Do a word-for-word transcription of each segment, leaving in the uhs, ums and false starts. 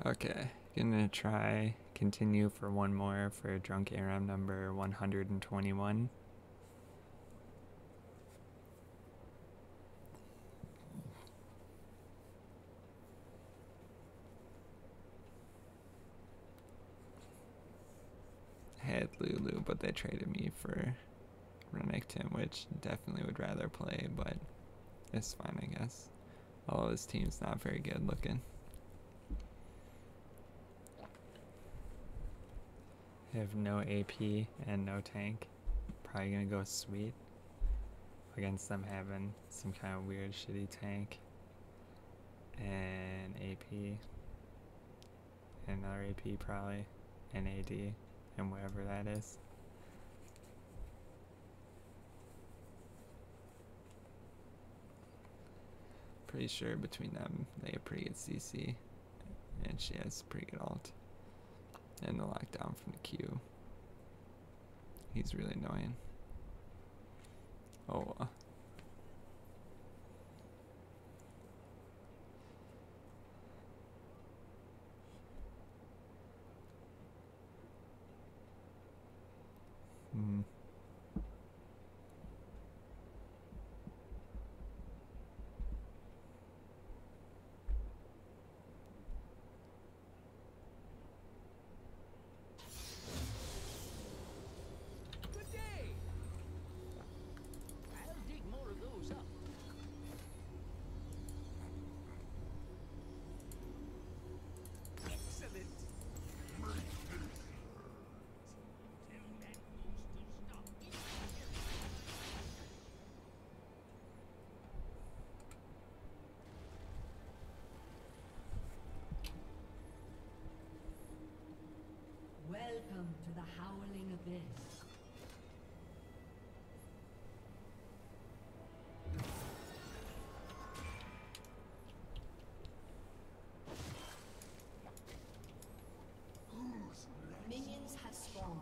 Okay, gonna try continue for one more for drunk Aram number one hundred twenty-one. I had Lulu, but they traded me for Renekton, which definitely would rather play, but it's fine, I guess. Although this team's not very good looking. I have no A P and no tank. Probably gonna go sweet against them having some kind of weird shitty tank and A P and another A P probably and A D and whatever that is. Pretty sure between them they have pretty good C C and she has pretty good ult. And the lockdown from the Q. He's really annoying. Oh. Uh. Hmm. Welcome to the Howling Abyss. Minions have spawned.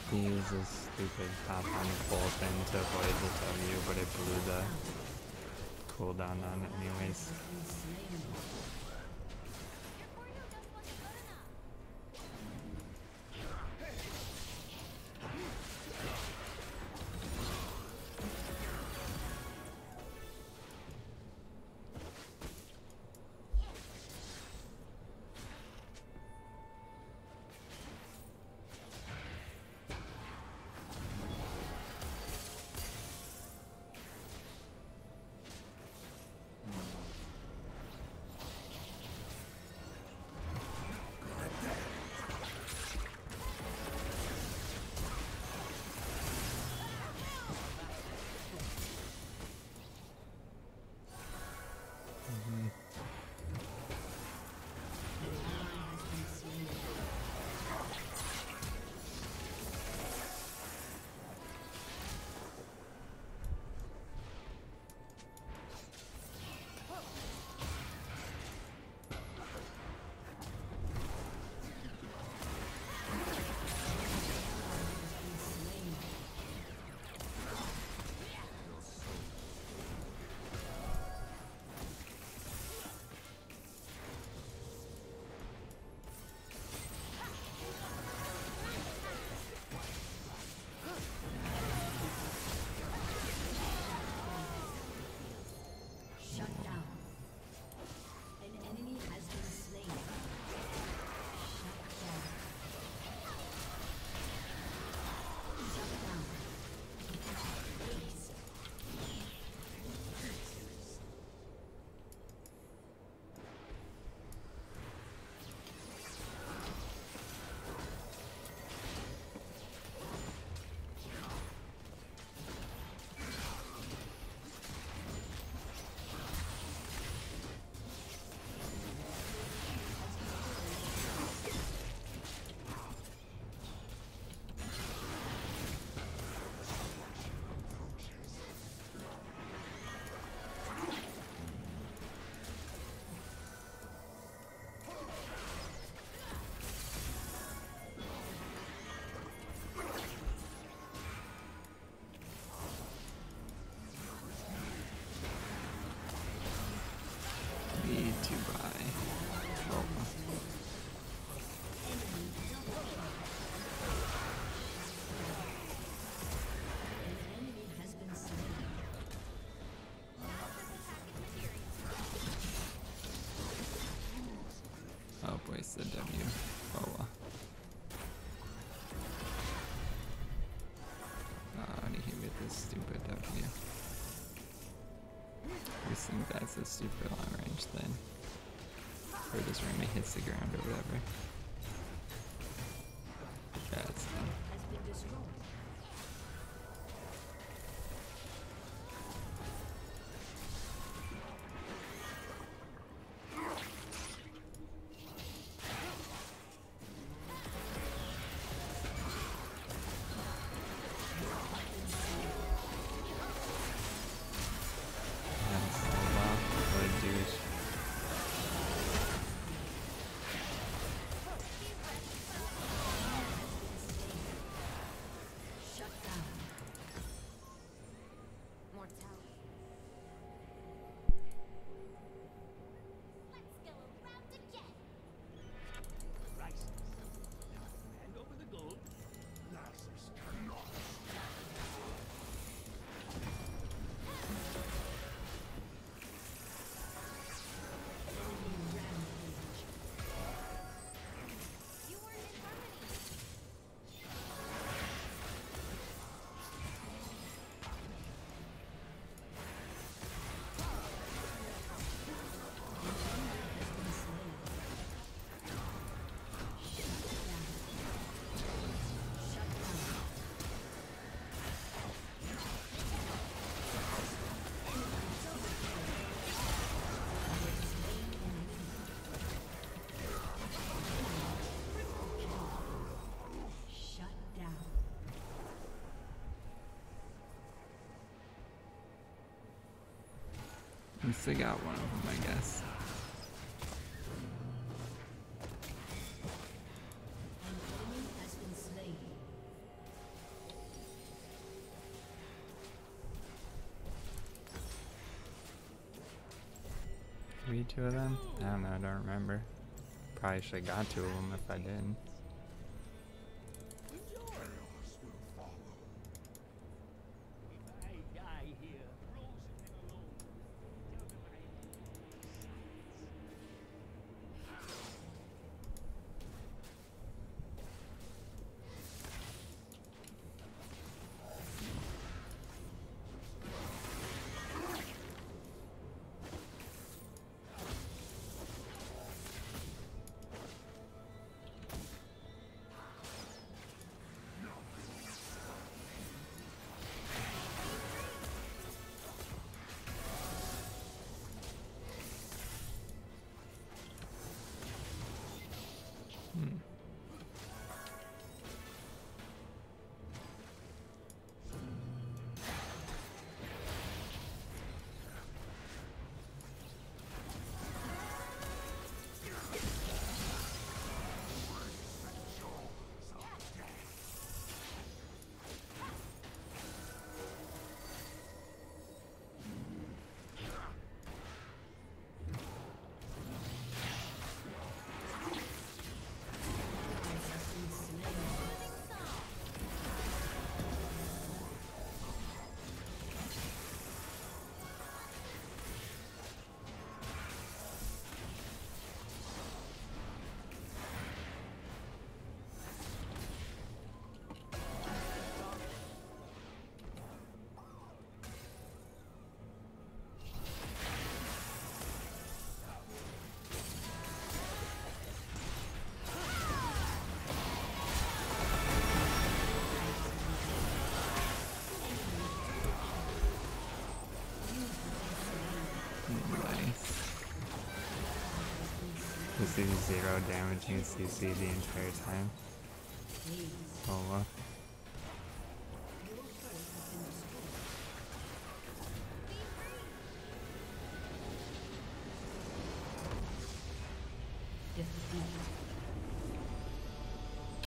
He used a stupid hop on the pole thing to avoid the W, but it blew the cooldown on it anyways. Waste the W. Oh well. Oh, and he hit with this stupid W. I just think that's a super long range thing. Or this Remy hits the ground or whatever. Yeah, it's done. We still got one of them, I guess. two of them? I don't know, I don't remember. Probably should have got two of them if I did. Hmm. This is zero damaging C C the entire time. Oh well. Defeat.